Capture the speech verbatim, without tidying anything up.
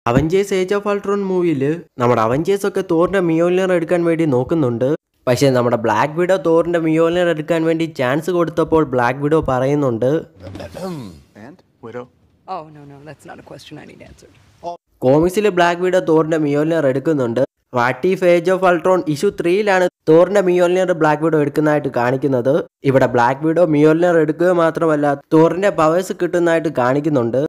Avengers age of Ultron മൂവിയിൽ നമ്മുടെ Avengers ഒക്കെ തോറിന്റെ മിയോലിനർ എടുക്കാൻ വേണ്ടി നോക്കുന്നുണ്ട്. പക്ഷേ നമ്മുടെ ബ്ലാക്ക് വിഡോ തോറിന്റെ മിയോലിനർ എടുക്കാൻ വേണ്ടി ചാൻസ് കൊടുത്തപ്പോൾ ബ്ലാക്ക് വിഡോ പറയുന്നുണ്ട് കോമിക്സിൽ ബ്ലാക്ക് വിഡോ തോറിന്റെ മിയോലിനർ എടുക്കുന്നുണ്ട്. What if age of Ultron issue ത്രീയിലാണ് തോറിന്റെ മിയോലിനർ ബ്ലാക്ക് വിഡോ എടുക്കുന്നതായിട്ട് കാണിക്കുന്നത്. ഇവിടെ ബ്ലാക്ക് വിഡോ മിയോലിനർ എടുക്കുക മാത്രമല്ല തോറിന്റെ പവേഴ്സ് കിട്ടുന്നതായിട്ട് കാണിക്കുന്നുണ്ട്.